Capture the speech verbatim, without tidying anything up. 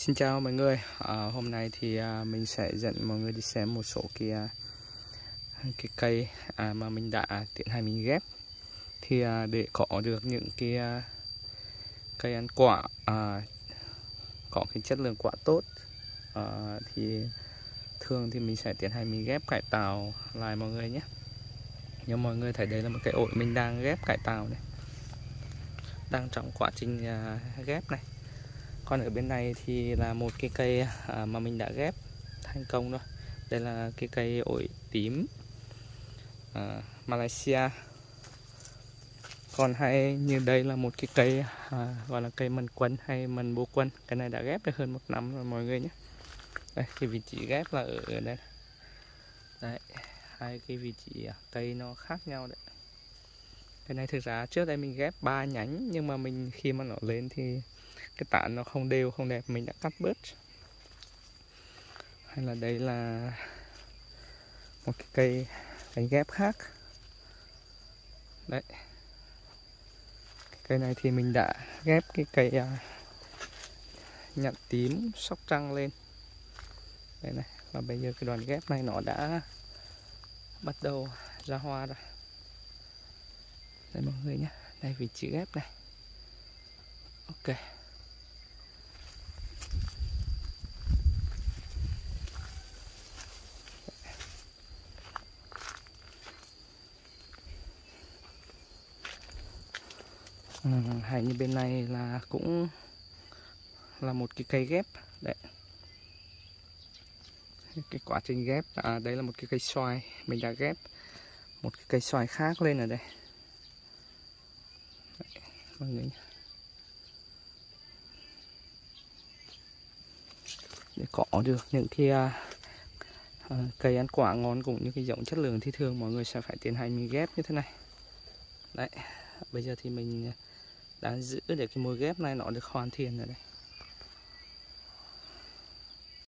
Xin chào mọi người, à, hôm nay thì à, mình sẽ dẫn mọi người đi xem một số cái, à, cái cây à, mà mình đã tiến hành mình ghép. Thì à, để có được những cái à, cây ăn quả à, có cái chất lượng quả tốt à, thì thường thì mình sẽ tiến hành mình ghép cải tạo lại mọi người nhé. Như mọi người thấy đây là một cái ổi mình đang ghép cải tạo này, đang trong quá trình à, ghép này. Còn ở bên này thì là một cái cây à, mà mình đã ghép thành công rồi. Đây là cái cây ổi tím à, Malaysia. Còn hay như đây là một cái cây à, gọi là cây mần quân hay mần bô quân. Cái này đã ghép được hơn một năm rồi mọi người nhé. Đây, cái vị trí ghép là ở, ở đây. Đấy, hai cái vị trí cây nó khác nhau đấy. Cái này thực ra trước đây mình ghép ba nhánh, nhưng mà mình khi mà nó lên thì cái tán nó không đều, không đẹp, mình đã cắt bớt. Hay là đây là một cái cây cánh ghép khác. Đấy, cây này thì mình đã ghép cái cây uh, nhãn tím Sóc Trăng lên đây này, và bây giờ cái đoàn ghép này nó đã bắt đầu ra hoa rồi. Đây mọi người nhé, đây vị trí ghép này. Ok, ừ, hay như bên này là cũng là một cái cây ghép đấy. Cái quá trình ghép à, đây là một cái cây xoài, mình đã ghép một cái cây xoài khác lên ở đây. Đấy, mọi người. Để có được những cái à, à, cây ăn quả ngon cũng như cái giống chất lượng thì thường mọi người sẽ phải tiến hành mình ghép như thế này. Đấy, bây giờ thì mình đã giữ để cái môi ghép này nó được hoàn thiện rồi đây.